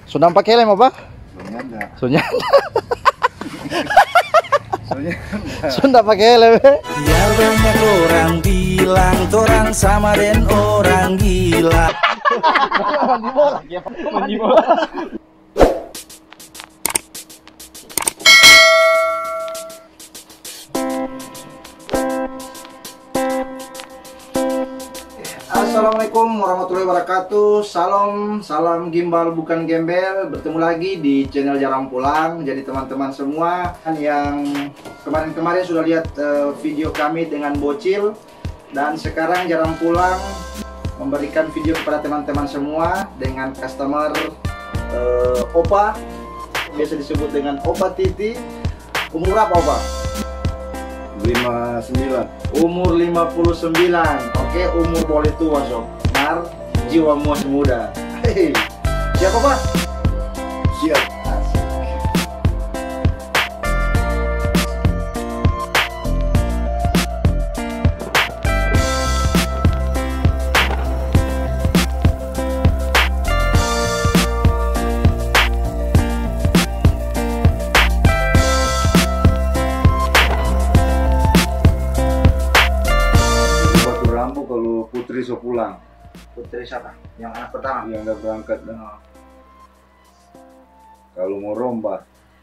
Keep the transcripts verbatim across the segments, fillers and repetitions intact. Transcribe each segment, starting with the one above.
Sudah pakai lem apa? Sunyanda. Sunyanda. Sunyanda. Sudah pakai lem. Biar banyak orang bilang torang sama den orang gila. Mandi bola. Mandi bola. Assalamualaikum warahmatullahi wabarakatuh. Salam, salam gimbal bukan gembel. Bertemu lagi di channel Jarang Pulang. Jadi teman-teman semua yang kemarin-kemarin sudah lihat uh, video kami dengan bocil, dan sekarang Jarang Pulang memberikan video kepada teman-teman semua dengan customer uh, Opa, biasa disebut dengan Opa Titi. Umur berapa Opa? lima puluh sembilan. Umur lima puluh sembilan. Oke, umur boleh tua sob, mar jiwa masih muda. Hei, siapa Pak? Siap. Asik. Batu Rambu kalau Putri so pulang, Putri siapa? Yang anak pertama. yang udah berangkat dah. Oh. Kalau mau rombak,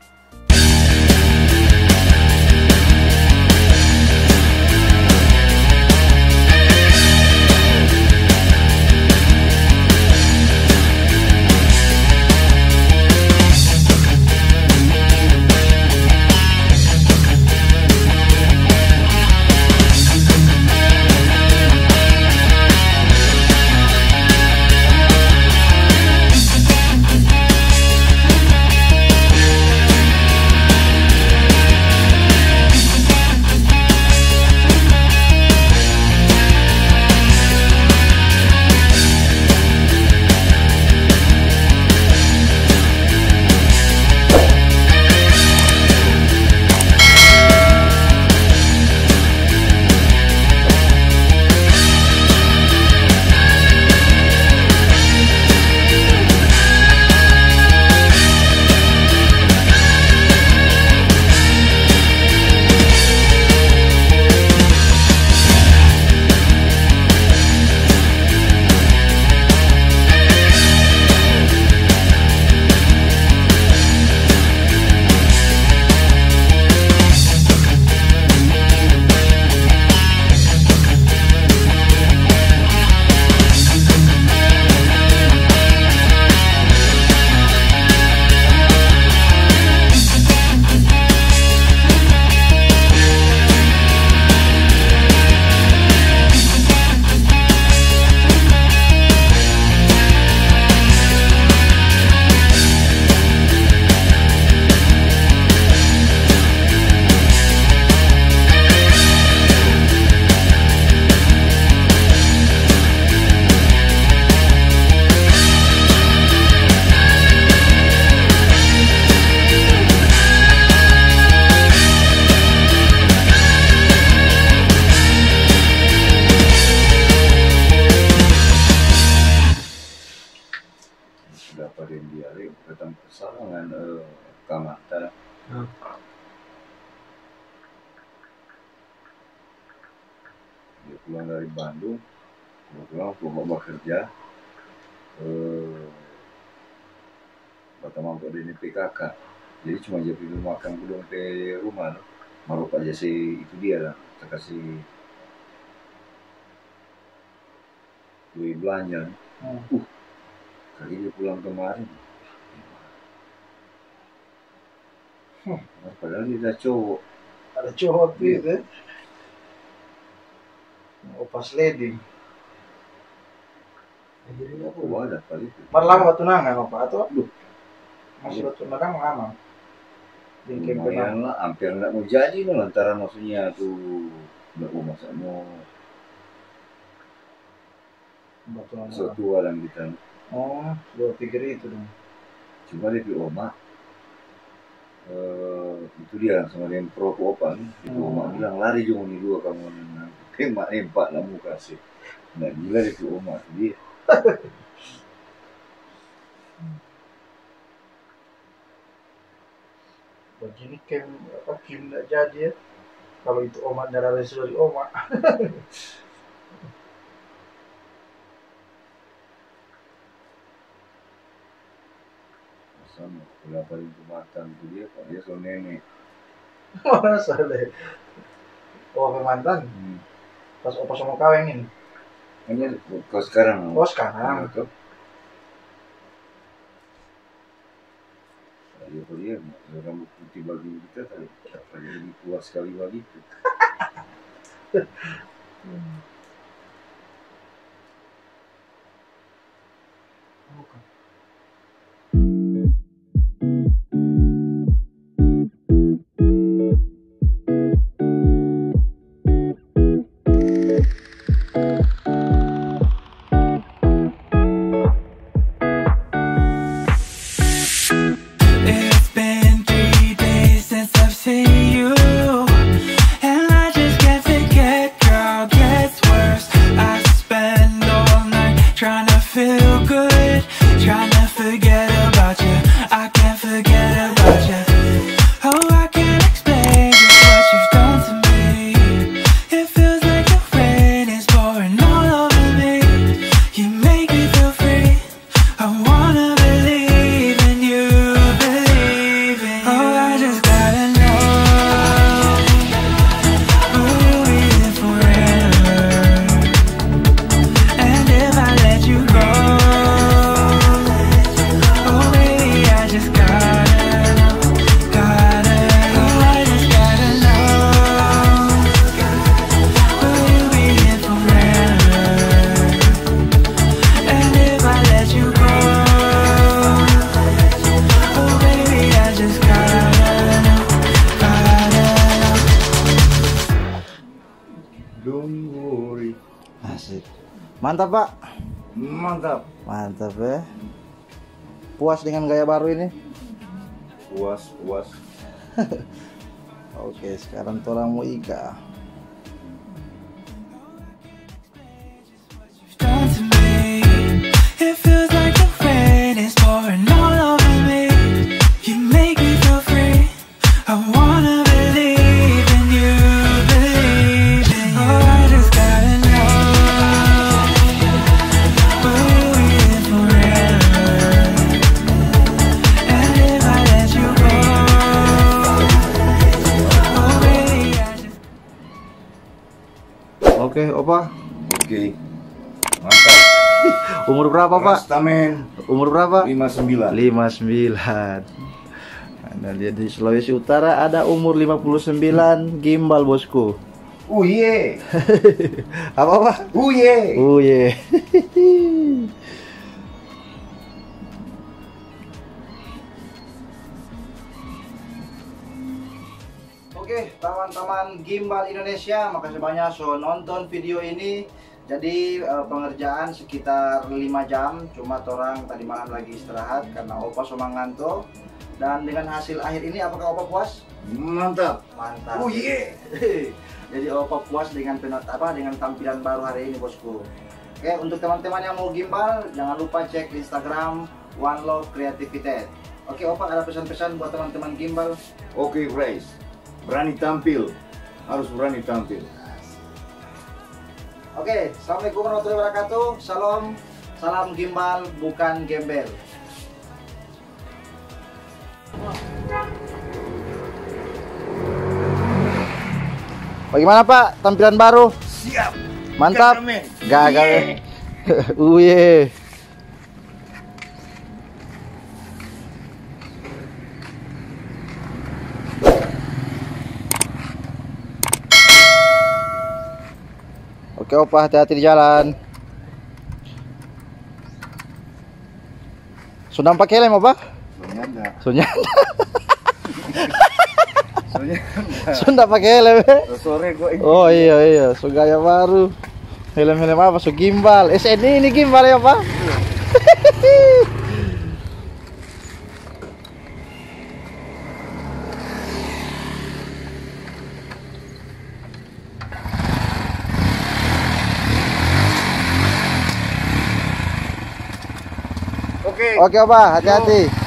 sudah pada diare datang kesalahan eh, kamata. Hmm. Dia pulang dari Bandung, kebetulan waktu bapak kerja, eh, Bapak mampu di P K K, jadi cuma dia pergi makan belum ke rumah, malu aja sih itu dia lah, kita kasih duit belanja. Hmm. Uh, kali dia pulang kemarin, Hmm. padahal dia dah cowok. Ada cowok tuh itu. Opa sliding. Jadi apa? Oh, ada kali itu. Lama batu nangan Opa atau? Duh. Masih batu nangan lama. Jengkel Lumayan lah, hampir nggak mau jadi lah lantaran maksudnya tuh nggak mau masa mau batu nangan. setua dan kita. Oh, gua pikir itu dong. Cuma dia di Oma, eh, itu dia sama dengan pro opa nih. Itu Hmm. Oma bilang lari jangan nih dua kamu nang. Emak empat lah muka sih. Nggak gila dia ke Oma dia. Begini Kim apa Kim nggak jadi ya. Kalau itu Oma darah dari Oma. Sama kalau paling kematan tuh dia, kalau dia so nenek. Mana salah? Oh mantan. Hmm. Pas opa sama kawengin. Hanya kau sekarang. Oh sekarang. Tuh. Dia dia rambut putih bagi kita tadi, tadi lebih kuat sekali bagi itu. Hmm. Asik. Mantap Pak. Mantap. Mantap ya. Puas dengan gaya baru ini? Puas, puas. Oke, sekarang tolong mau Ika. Oke, Opa. Oke. Mantap. Umur berapa, Pak? Rastaman. Umur berapa? lima puluh sembilan. lima puluh sembilan. Anda lihat di Sulawesi Utara ada umur lima puluh sembilan gimbal, bosku. Uye. Apa, Pak? Uye. Uye. Oke, teman-teman gimbal Indonesia, makasih banyak so nonton video ini. Jadi eh, pengerjaan sekitar lima jam, cuma orang tadi malam lagi istirahat karena Opa so ngantuk. Dan dengan hasil akhir ini, apakah Opa puas? Mantap. Mantap. Oh iya. Jadi Opa puas dengan penot apa dengan tampilan baru hari ini, bosku. Oke, untuk teman-teman yang mau gimbal, jangan lupa cek Instagram One Love Creativity. Oke, Opa ada pesan-pesan buat teman-teman gimbal? Oke, Bryce. Berani tampil. Harus berani tampil. Oke, assalamualaikum warahmatullahi wabarakatuh. Salam, salam gimbal bukan gembel. Bagaimana Pak tampilan baru? Siap. Mantap. Gagal. Uye. Oke Opa, hati-hati di jalan. Sudah pakai helm Opa? Soalnya Sunyanda. Soalnya Sudah pakai helm. sore kok. Oh iya iya, so gaya baru. Helm-helm apa? So gimbal. S N I ini gimbal ya Pak? Oke. Oke Opa, hati-hati.